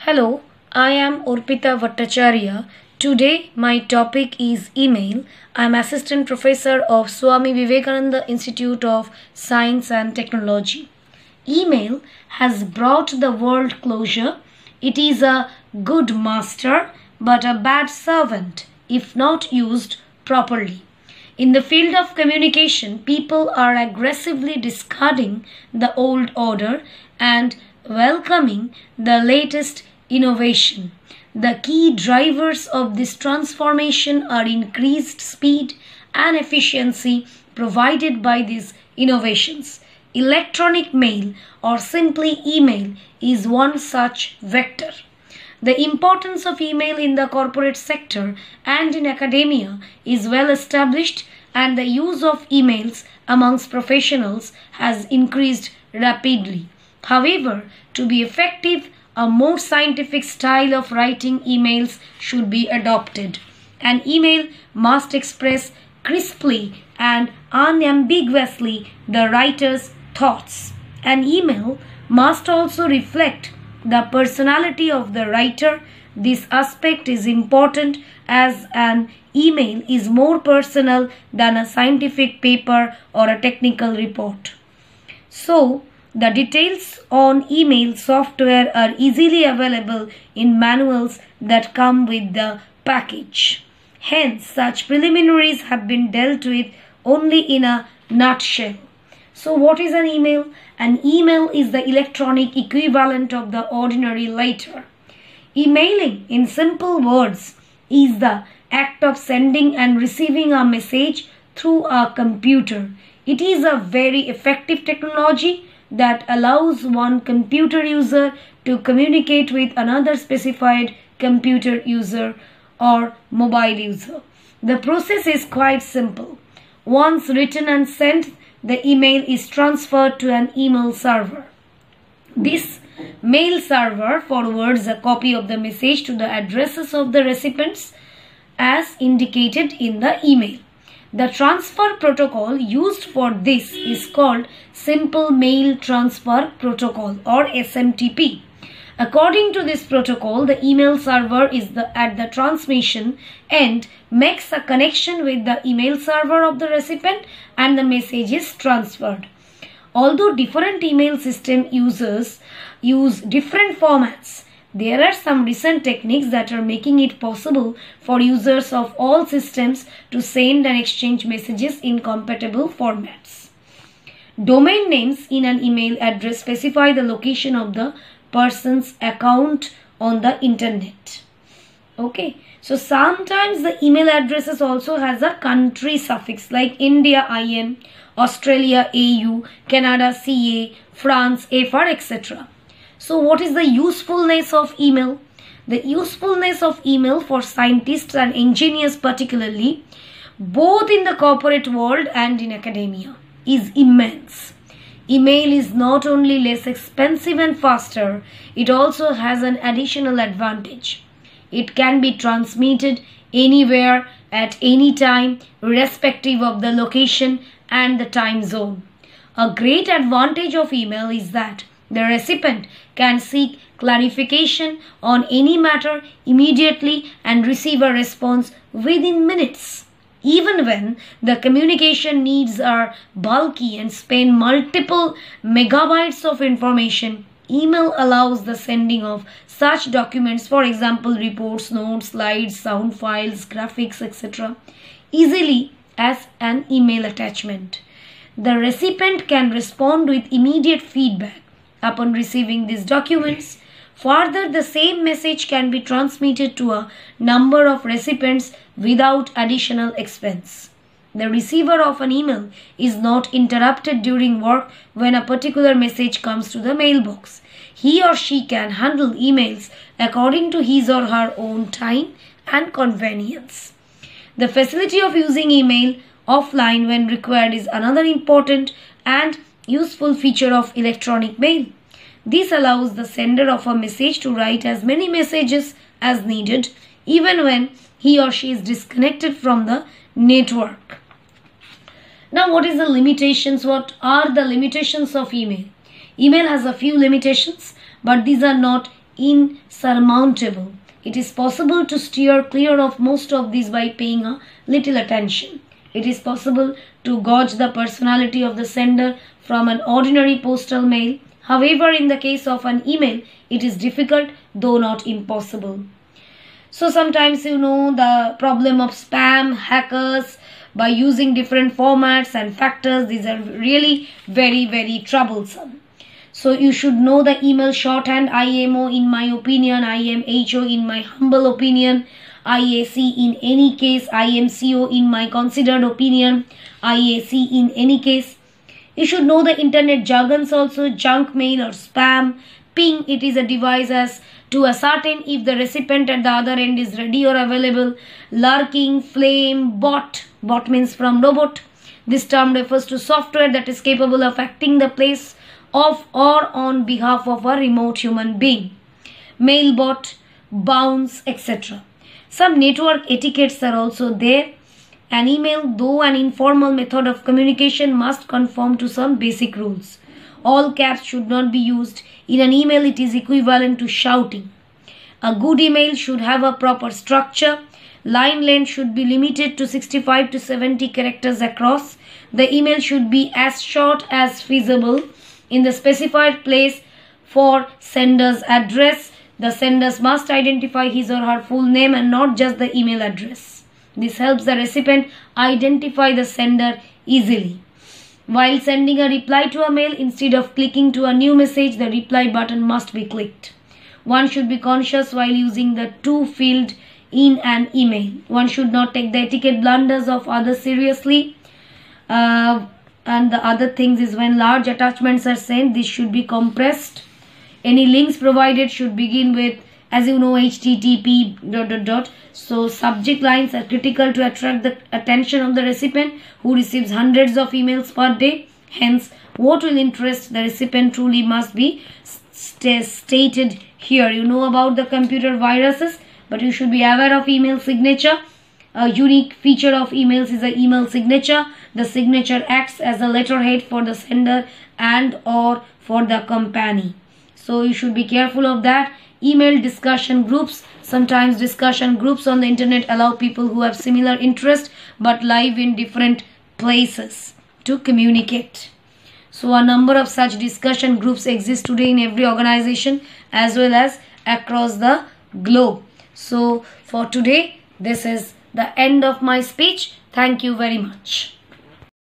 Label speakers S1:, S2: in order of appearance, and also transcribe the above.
S1: Hello, I am Urpita Bhattacharya. Today my topic is email. I am Assistant Professor of Swami Vivekananda Institute of Science and Technology. Email has brought the world closure. It is a good master but a bad servant if not used properly. In the field of communication, people are aggressively discarding the old order and welcoming the latest innovation. The key drivers of this transformation are increased speed and efficiency provided by these innovations. Electronic mail or simply email is one such vector. The importance of email in the corporate sector and in academia is well established, and the use of emails amongst professionals has increased rapidly. However, to be effective, a more scientific style of writing emails should be adopted. An email must express crisply and unambiguously the writer's thoughts. An email must also reflect the personality of the writer. This aspect is important as an email is more personal than a scientific paper or a technical report. So, the details on email software are easily available in manuals that come with the package. Hence, such preliminaries have been dealt with only in a nutshell. So, what is an email? An email is the electronic equivalent of the ordinary letter. Emailing, in simple words, is the act of sending and receiving a message through a computer. It is a very effective technology that allows one computer user to communicate with another specified computer user or mobile user. The process is quite simple. Once written and sent, the email is transferred to an email server. This mail server forwards a copy of the message to the addresses of the recipients as indicated in the email. The transfer protocol used for this is called Simple Mail Transfer Protocol or SMTP. According to this protocol, the email server is at the transmission end makes a connection with the email server of the recipient and the message is transferred. Although different email system users use different formats, there are some recent techniques that are making it possible for users of all systems to send and exchange messages in compatible formats. Domain names in an email address specify the location of the person's account on the internet. Okay, so sometimes the email addresses also has a country suffix like India IN, Australia AU, Canada CA, France FR, etc. So what is the usefulness of email? The usefulness of email for scientists and engineers particularly, both in the corporate world and in academia, is immense. Email is not only less expensive and faster, it also has an additional advantage. It can be transmitted anywhere at any time, irrespective of the location and the time zone. A great advantage of email is that the recipient can seek clarification on any matter immediately and receive a response within minutes. Even when the communication needs are bulky and span multiple megabytes of information, email allows the sending of such documents, for example, reports, notes, slides, sound files, graphics, etc., easily as an email attachment. The recipient can respond with immediate feedback upon receiving these documents. Further, the same message can be transmitted to a number of recipients without additional expense. The receiver of an email is not interrupted during work when a particular message comes to the mailbox. He or she can handle emails according to his or her own time and convenience. The facility of using email offline when required is another important and useful feature of electronic mail. This allows the sender of a message to write as many messages as needed, even when he or she is disconnected from the network. Now, what is the limitations? What are the limitations of email? Email has a few limitations, but these are not insurmountable. It is possible to steer clear of most of these by paying a little attention. It is possible to gauge the personality of the sender from an ordinary postal mail. However, in the case of an email, it is difficult, though not impossible. So sometimes the problem of spam, hackers, by using different formats and factors, these are really very, very troublesome. So you should know the email shorthand: IMO in my opinion, IMHO in my humble opinion, IAC in any case, IMCO in my considered opinion, IAC in any case. You should know the internet jargons also: junk mail or spam. Ping, it is a device as to ascertain if the recipient at the other end is ready or available. Lurking, flame, bot. Bot means from robot. This term refers to software that is capable of acting the place of or on behalf of a remote human being. Mailbot, bounce, etc. Some network etiquettes are also there. An email, though an informal method of communication, must conform to some basic rules. All caps should not be used. In an email, it is equivalent to shouting. A good email should have a proper structure. Line length should be limited to 65 to 70 characters across. The email should be as short as feasible. In the specified place for sender's address, the senders must identify his or her full name and not just the email address. This helps the recipient identify the sender easily. While sending a reply to a mail, instead of clicking to a new message, the reply button must be clicked. One should be conscious while using the to field in an email. One should not take the etiquette blunders of others seriously. And the other things is, when large attachments are sent, this should be compressed. Any links provided should begin with, as you know, http ... So subject lines are critical to attract the attention of the recipient, who receives hundreds of emails per day. Hence, what will interest the recipient truly must be stated here. You know about the computer viruses, but you should be aware of email signature. A unique feature of emails is the email signature. The signature acts as a letterhead for the sender and or for the company. So you should be careful of that. Email discussion groups. Sometimes discussion groups on the internet allow people who have similar interest but live in different places to communicate. So a number of such discussion groups exist today in every organization as well as across the globe. So for today, this is the end of my speech. Thank you very much.